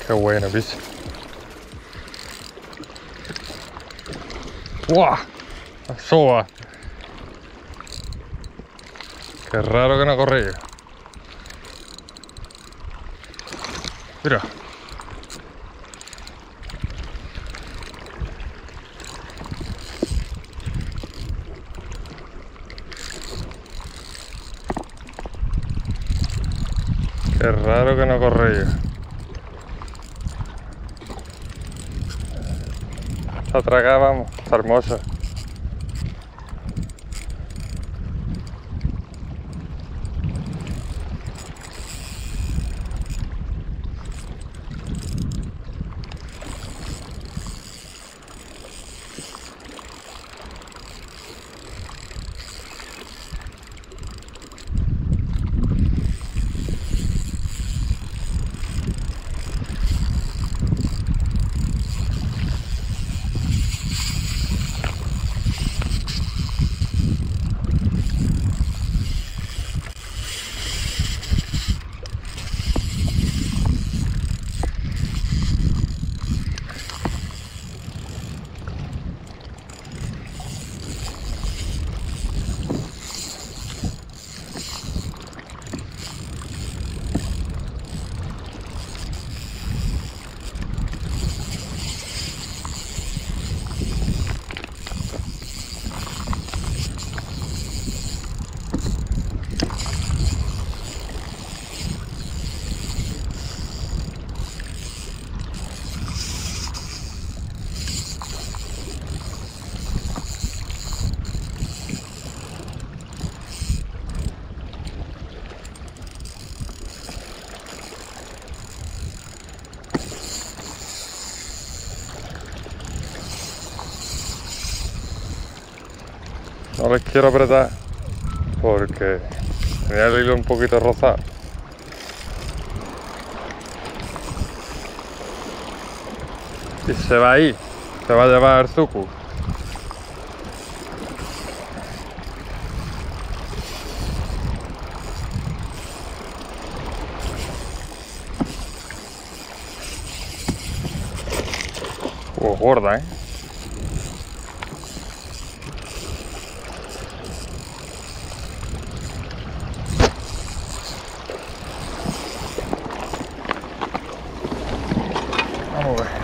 Qué bueno, bicho. ¡Guau! La soba. Qué raro que no corría. Mira. Qué raro que no corría. Esta traga, vamos, está hermosa. No les quiero apretar porque tenía el hilo un poquito rozado. Y se va ahí, se va a llevar el zucu. Gorda, ¿eh? Vamos a ver.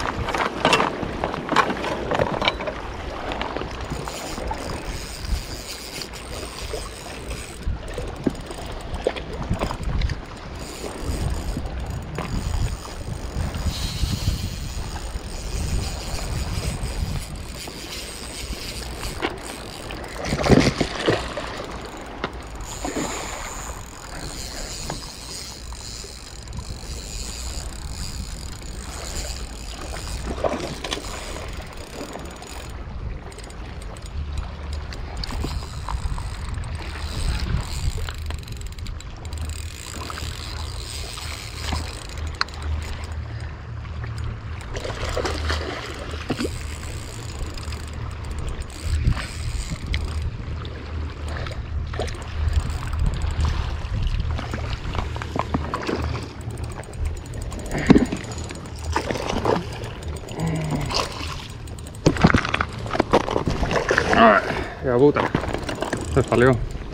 Ya puta, se salió.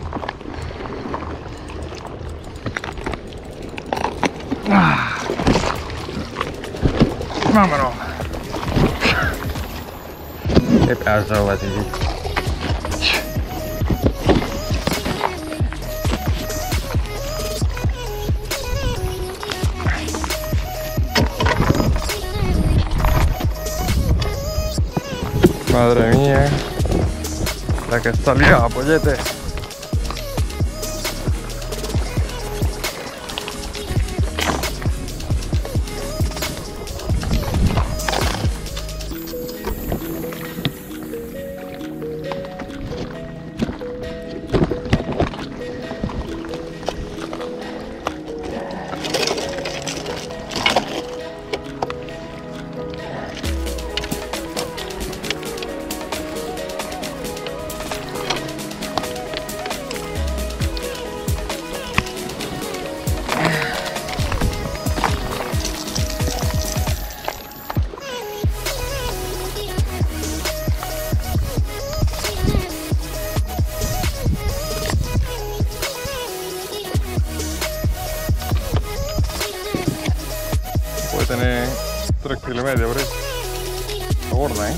Vámonos. Qué pedazo de batidito. Madre mía. La que está liada, pollete. tener 3 kilos y medio por ahí. Está gorda, ¿eh?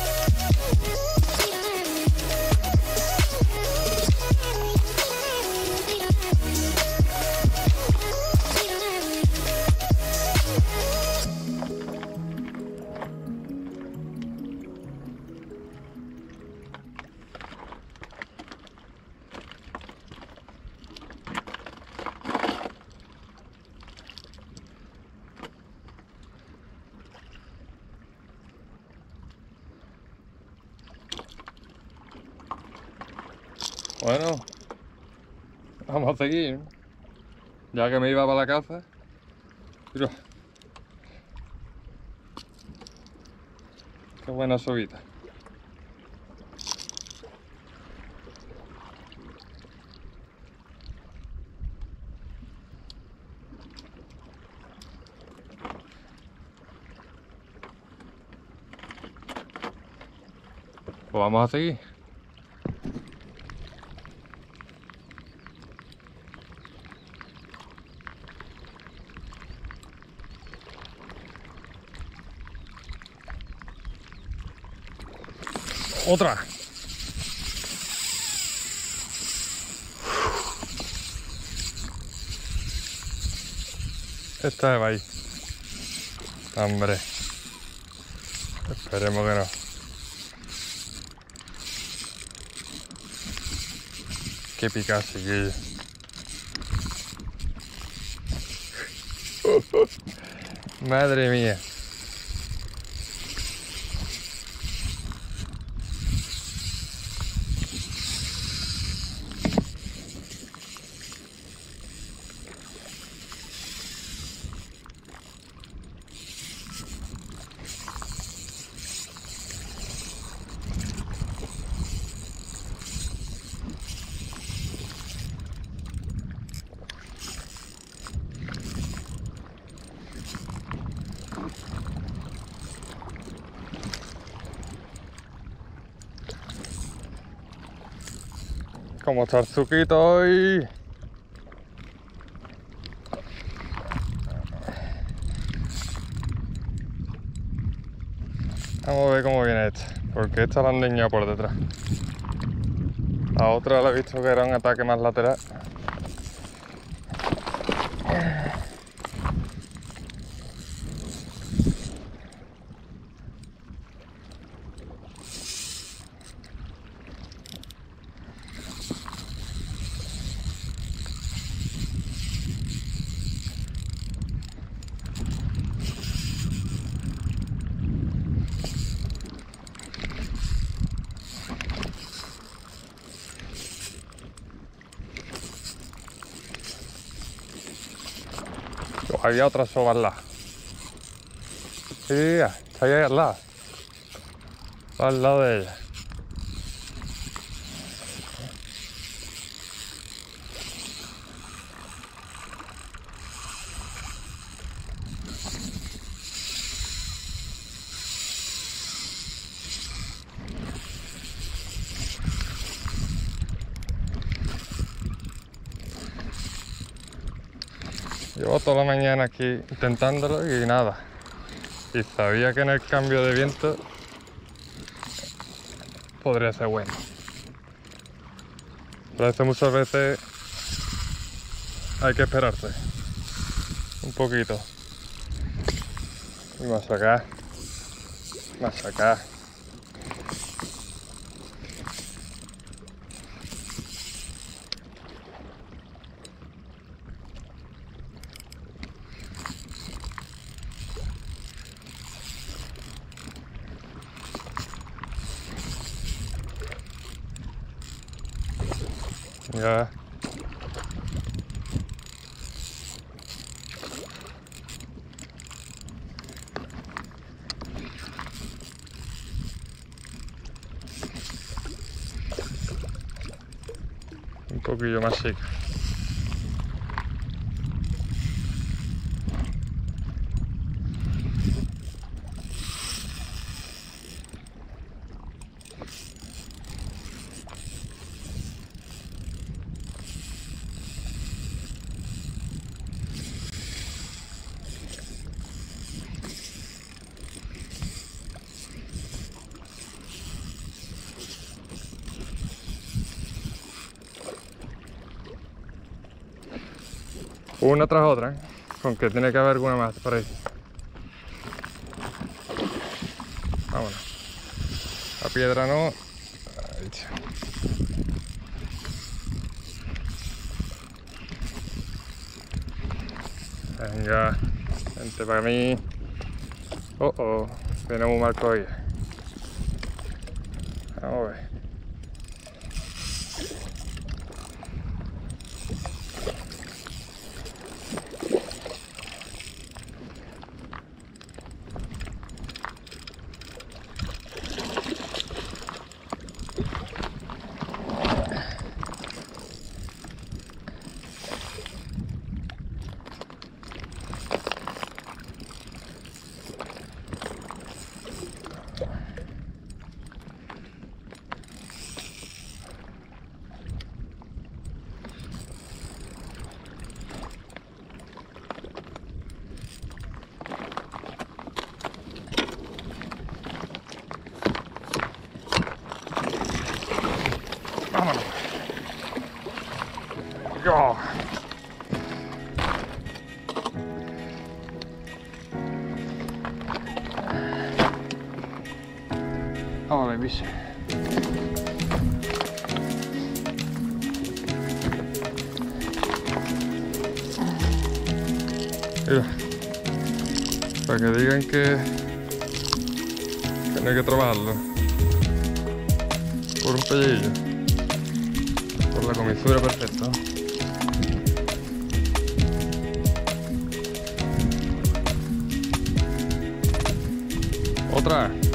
Bueno, vamos a seguir, ya que me iba para la casa. Mira, qué buena subida. Pues vamos a seguir. Otra. Esta va ahí. Hombre. Esperemos que no. Qué pica, chiquillo. Madre mía. Como está el suquito hoy. Vamos a ver cómo viene esta, porque esta la han dañado por detrás. La otra la he visto que era un ataque más lateral. Había otra soga al lado. Sí, está ahí al lado. Va al lado de ella. Llevo toda la mañana aquí intentándolo y nada. Y sabía que en el cambio de viento podría ser bueno. Pero esto muchas veces hay que esperarse un poquito. Y masacar. Masacar. Ya. Un poquillo más chica. Una tras otra, aunque tiene que haber alguna más por ahí. Vámonos. La piedra no. Ahí. Venga, vente para mí. Oh, viene muy mal hoy. Vamos a ver. Vámonos. Yo. Vámonos, bicho. Mira, para que digan que no hay que trabajarlo por un pellillo, por la comisura perfecta. Otra.